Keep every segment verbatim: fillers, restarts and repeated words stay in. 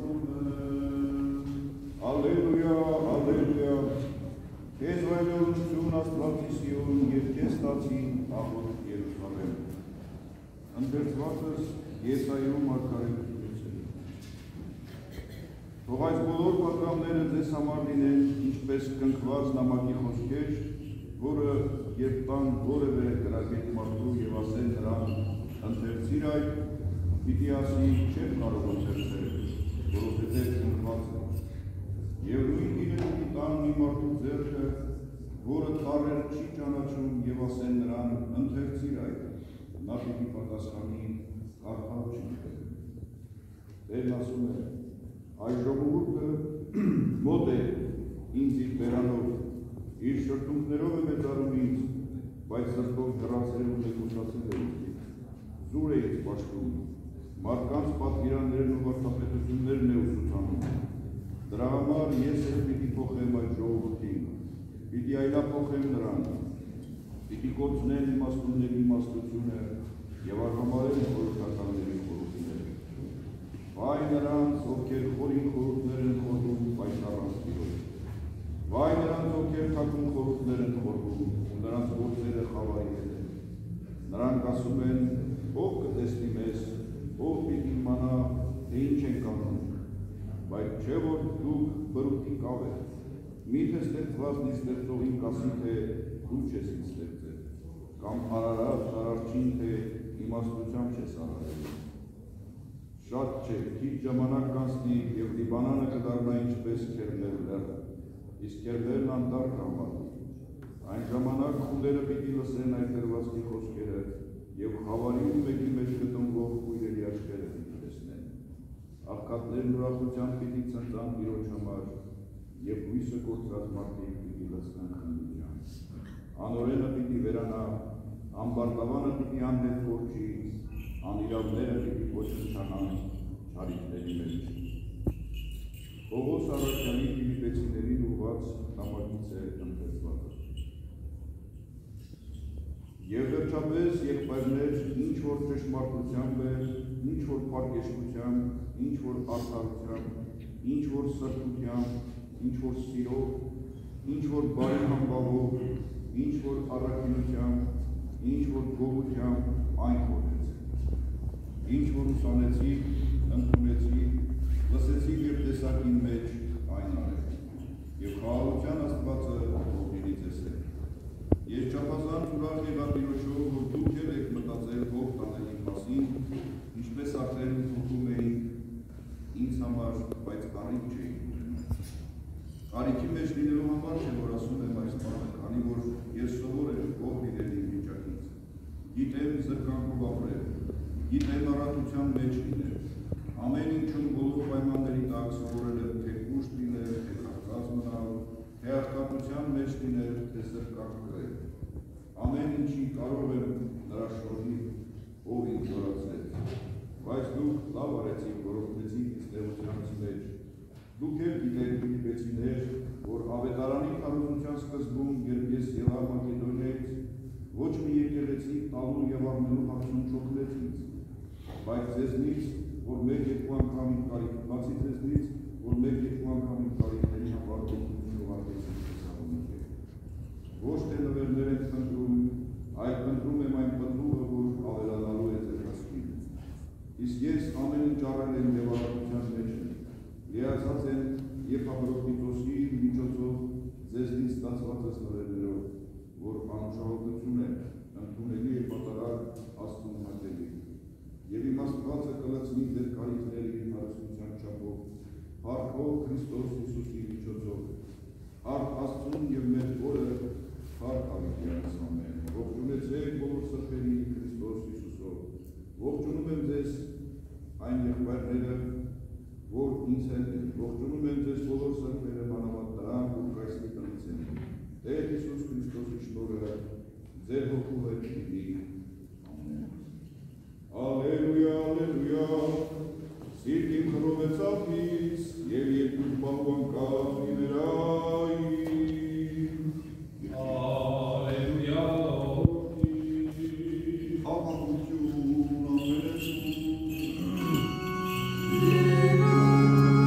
Ալելույա, ալելույա, քեզ վայելություն Աստվածի Սիոն և քեզ տացի աղոտ Երուսաղեմ։ Ընթերցվածս Եսայիու մարգարեությունը։ Թող այս բոլոր պատգամները ձեզ համար լինեն, ինչպես կնքված նամակի խոսքեր, որը երբ տան որևէ գրագետ մարդու և ասեն նրան ընթերցիր այդ, պիտի ասի չեմ կարող ընթերցել, որովհետև կնքված է։ Եվ նույն ինը պիտի տան մի մարդու ձեռքը, որը տառեր չի ճանաչում և ասեն նրան ընթերցիր այդ, նա պիտի պատասխանի կարդալ չեմ։ Տերն ասում է, այս ժողովուրդը մոտ է ինձ իր բերանով, իր շրթունքներով է մեծարում ինձ, բայց սրտով հեռացել ու մեկուսացել է ինձ, զուր է ինձ պաշտում, մարդկանց պատվիրաններն ու վարդապետություններն է ուսուցանում։ Դրա համար ես էլ պիտի փոխեմ այդ ժողովրդին, պիտի այլափոխեմ նրան, պիտի կորցնեմ իմաստունների իմաստությունը և արհամարհեմ խորհրդականների խորհուրդները։ Վայ նրանց, ովքեր խորին խորհուրդներ են խորհում, բայց առանց Տիրոջ։ Վայ նրանց, ովքեր թաքուն խորհուրդներ են խորհում, ու նրանց գործերը խավարի են։ Նրանք ասում են, ով կտեսնի մեզ, ով պիտի իմանա, թե ինչ ենք անում, բայց չէ որ դուք բրուտի կավ եք, միթե ստեղծվածն իր ստեղծողին կասի, թե դու չես ինձ ստեղծել, կամ արարած արարչին, թե իմաստությամբ չես արարել։ Շատ չէ, քիչ ժամանակ կանցնի և Լիբանանը կդառնա ինչպես Քերմել լեռը, իսկ Քերմելն անտառ կհամարվի։ Այն ժամանակ խուլերը պիտի լսեն այդ գրվածքի խոսքերը և խավարի ու մեկի մեջ գտնվող քույրերի աչքերը պիտի տեսնեն։ Աղքատներն ուրախությամբ պիտի ցնծան Տիրոջ համար և հույսը կորցրած մարդիկ պիտի լցնեն խնդությամբ։ Անօրենը պիտի վերանա, ամբարտավանը պիտի անհետ կորչի, անիրավները պիտի ոչնչանան չարիքների մեջ։ Պողոս Առաքյալի Ֆիլիպեցիներին ուղղված նամակից է ընթերցվածը։ Եվ վերջապես, եղբայրներ, ինչ որ ճշմարտությամբ է, ինչ որ փառքեշտությամբ, ինչ որ արդարությամբ, ինչ որ սրտությամբ, ինչ որ սիրով, ինչ որ բարի համբավով, ինչ որ առաքինությամբ, ինչ որ գողությամբ, այն խորհեցեք։ Ինչ որ ուսանեցիք, ընդունեցիք, լսեցիք և տեսակին մեջ, այն արեք։ Եվ խաղաղության Աստվածը ով լինի ձեզ հետ։ Ես չափազանց ուրախ եղա Տիրոջով, որ դուք էլ եք մտածել ով տանելի մասին, ինչպես արդեն թողում էինք ինձ համար, բայց կարիք չէինք ունենում։ Կարիքի մեջ լինելու համար չէ, որ ասում եմ այս բանը, քանի որ ես սովոր եմ ով լինել իմ վիճակից։ Գիտեմ զրկանքով ապրել, գիտեմ առատության մեջ լինել, ամեն ինչում բոլոր պայմանների տակ սովորել եմ թե կուշտ լինել, թե կախված մնալ, թե աղքատության մեջ լինել, թե զրկանք կրել։ Ամեն ինչի կարող եմ նրա շնորհիվ, ով ինձ զորացրեց։ Բայց դուք լավ արեցիք, որ օգնեցիք ինձ տեղությանց մեջ։ Դուք էլ գիտեք Ֆիլիպեցիներ, որ ավետարանի քարոզության սկզբում, երբ ես ելա Մակեդոնիայից, ոչ մի եկեղեցի տալու և առնելու հարցում չօգնեց ինձ, բայց ձեզնից, որ մեկ-երկու անգամ իմ կարիք, բացի ձեզնից, որ մեկ-երկու անգամ իմ կարիքների համար օգնություն ուղարկեցիք տեսանունիք եք։ Ոչ թե նվերներ եք խնդրում, այլ խնդրում եմ այն պնդումը, որ ավելանալու է ձեր հասկին։ Իսկ ես ամեն ինչ առել եմ և առատության մեջ եմ, լիացած եմ Եփավրոպիտոսի միջոցով ձեզնից ստացվածս նվերներով, որ անուշահոտություն է, ընդունելի է պատարագ Աստծուն հաճելի։ Եվ իմ Աստվածը կլցնի ձեր կարիքները իր հարստության չափով, փառքով Քրիստոս Հիսուսի միջոցով, փառք Աստծուն և մեր Հորը, փառք Հավիտյանս ամեն։ Ողջունեցեք բոլոր սրբերին Քրիստոս Հիսուսով։ Ողջունում եմ ձեզ այն եղբայրները, որ ինձ հետ են։ Ողջունում եմ ձեզ բոլոր սրբերը մանավանդ նրանք, որ Քրիստի տնից են։ Տեր Հիսուս Քրիստոսի շնորհը ձեր հոգու հետ լինի։ Ամեն։ Ալելույա, ալելույա, սիրտիմ խռովեցավ ինձ, և երկու պահու անգամ իներայի։ Ալելույա, խաղաղություն ամենեցում։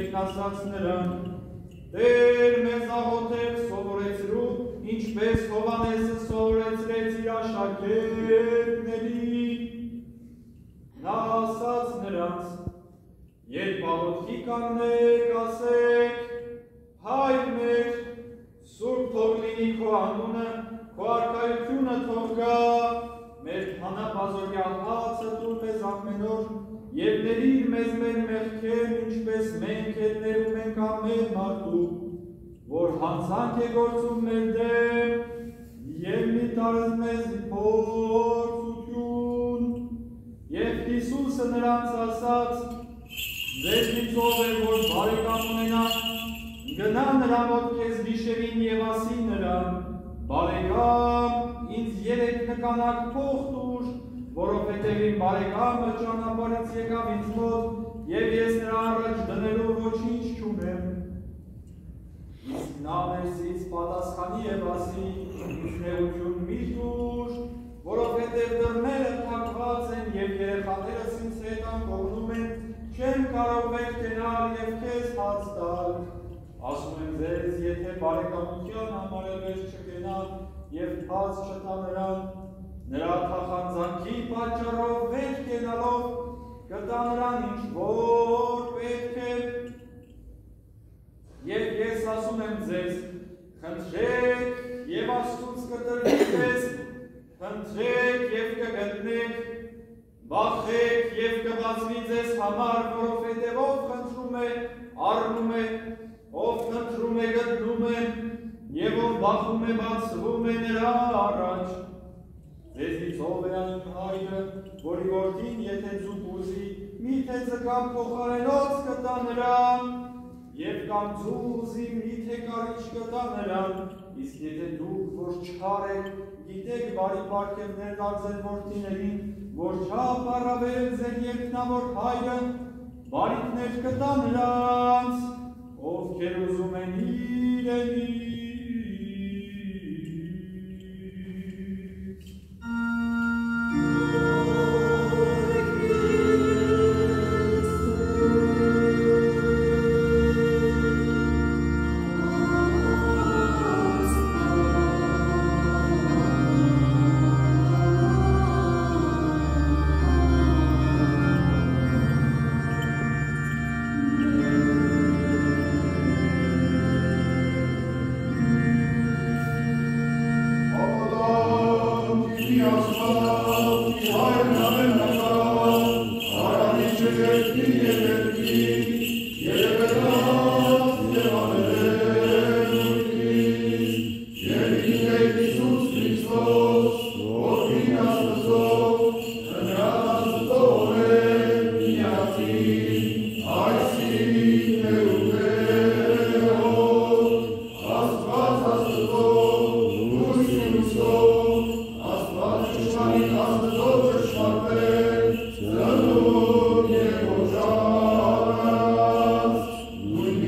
երբ ասաց նրան. Տեր մեզ աղոթել սովորեցրու, ինչպես Հովհաննեսը սովորեցրեց իր աշակերտներին։ Նա ասաց նրանց. Երբ աղոթքի կանգնեք, ասեք. Հայր մեր, սուրբ թող լինի քո անունը, քո արքայությունը թող գա, մեր հանապազօրյա հացը տուր մեզ ամեն օր, և ներիր մեզ մեր մեղքեր, ինչպես մենք էլ ներում ենք ամեն մարդու, որ հանցանք է գործում մեր դեմ, և մի տարր մեզ փորձություն։ Եվ Հիսուսը նրանց ասաց. Ձեզնից ով է, որ բարեկամ ունենա, գնա նրա մոտ քեզ գիշերին և ասի նրան. Բարեկամ, ինձ երեք նկանակ փող տուր, որովհետև իմ բարեկամը ճանապարհից եկավ ինձ մոտ, և ես նրա առաջ դնելու ոչինչ չունեմ։ Իսկ նա ներսից պատասխանի և ասի. Ինձ նեղություն մի տուր, որովհետև դռները փակված են և երեխաներս ինձ հետ անկողնում են, չեմ կարող վեր կենալ և քեզ հաց տալ։ Ասում եմ ձեզ, եթե բարեկամության համար էլ վեր չկենա և հաց չտա նրան, նրա թախանձանքի պատճառով վեր կենալով կտա նրան ինչ որ պետք է։ Եվ ես ասում եմ ձեզ, խնդրեք և Աստծուց կտրվի ձեզ, խնդրեք և կգտնեք, բախեք և կբացվի ձեզ համար, որովհետև ով խնդրում է, առնում է, ով խնդրում է, գտնում է, և ով բախում է, բացվում է նրա առաջ։ Ձեզնից ով է այն հայրը, որի որդին եթե ձուկ ուզի, միթե ձկան փոխարենոց կտա նրան, և կամ ձուկ ուզի, միթե կարիճ կտա նրան, իսկ եթե դուք, որ չար եք, գիտեք բարի պարգևներ տալ ձեր որդիներին, որ չափ առավել ձեր երկնավոր հայրը բարիքներ կտա նրանց, ովքեր ուզում են իրենից։ Amen.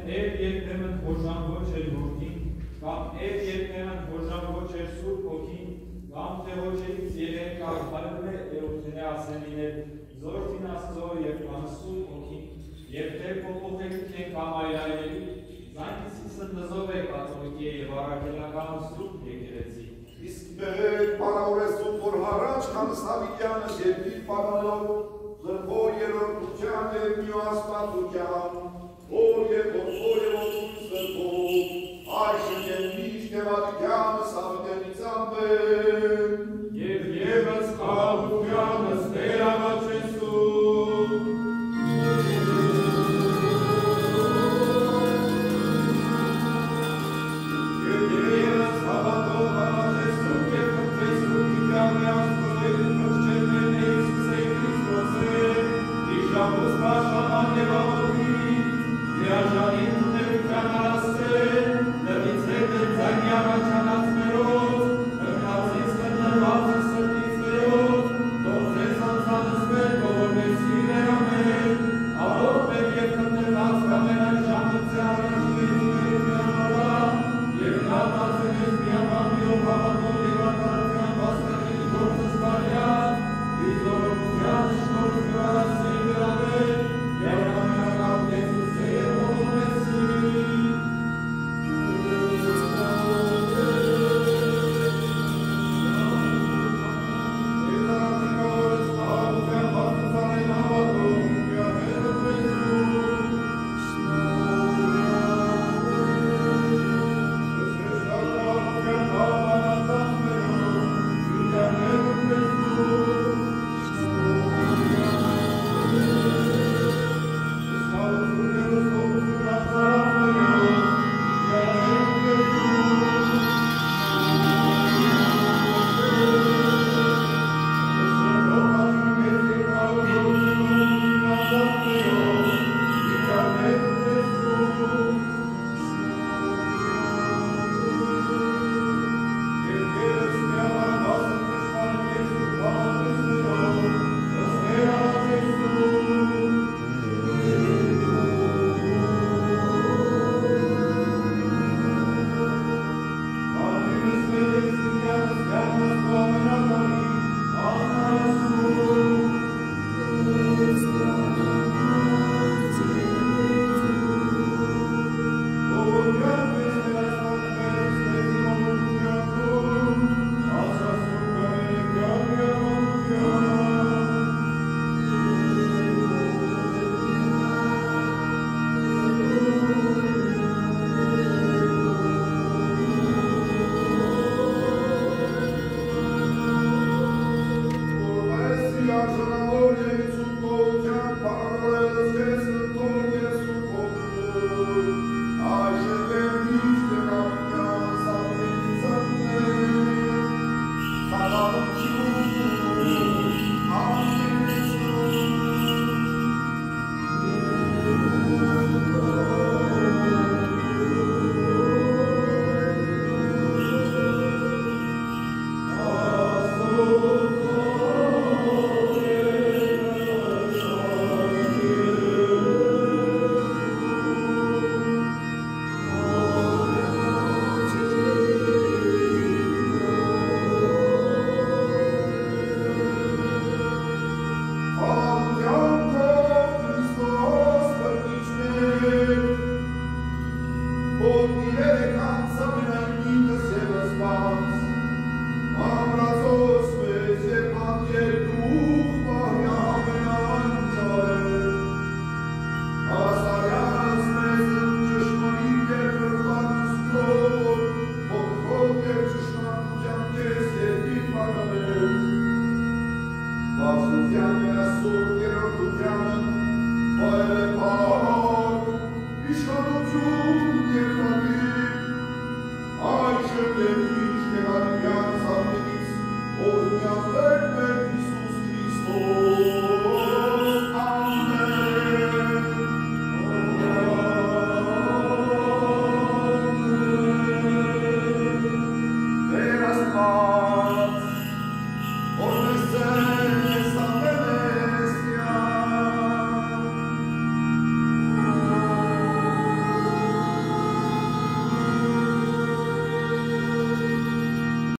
Եվ երբեմն հոժանվոչ էր որդին, կամ եվ երբեմն հոժանվոչ էր Սուրբ Հոգին, կամ թե հոջերից երեք կարդալում է էրոքցենե ասենիներ, զորթին Աստծո և կամ Սուրբ Հոգին, և թե փոփոխեք են կամ այլայլերի, զայնքիսի սնդզով է կաթոլիկի և առաքելական Սուրբ եկեղեցի։ Իսկ բերեք պարավորեսում, որ հարաճ Խանսավիյանս և իր պարալով, զրվո երորդության և միասպատության,